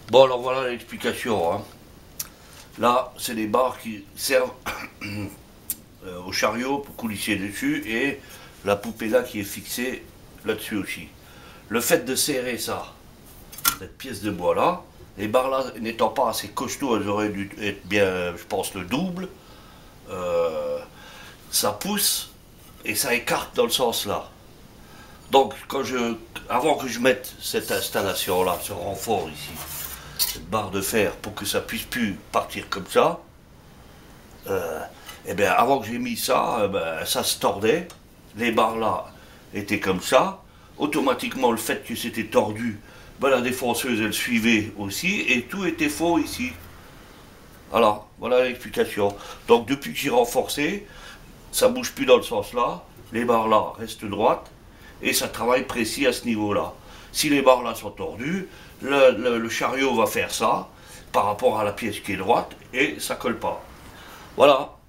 Bon, alors voilà l'explication, hein. Là, c'est des barres qui servent au chariot pour coulisser dessus et la poupée là qui est fixée là-dessus aussi. Le fait de serrer ça, cette pièce de bois là, les barres là n'étant pas assez costauds, elles auraient dû être bien, je pense, le double. Euh, Ça pousse et ça écarte dans le sens là. Donc, avant que je mette cette installation là, ce renfort ici, cette barre de fer pour que ça puisse plus partir comme ça, et bien avant que j'ai mis ça, ça se tordait, les barres là étaient comme ça, automatiquement le fait que c'était tordu, la défonceuse elle suivait aussi et tout était faux ici. Voilà l'explication. Donc depuis que j'ai renforcé, ça bouge plus dans le sens là, les barres là restent droites et ça travaille précis à ce niveau-là. Si les barres là sont tordues, le chariot va faire ça par rapport à la pièce qui est droite et ça colle pas. Voilà.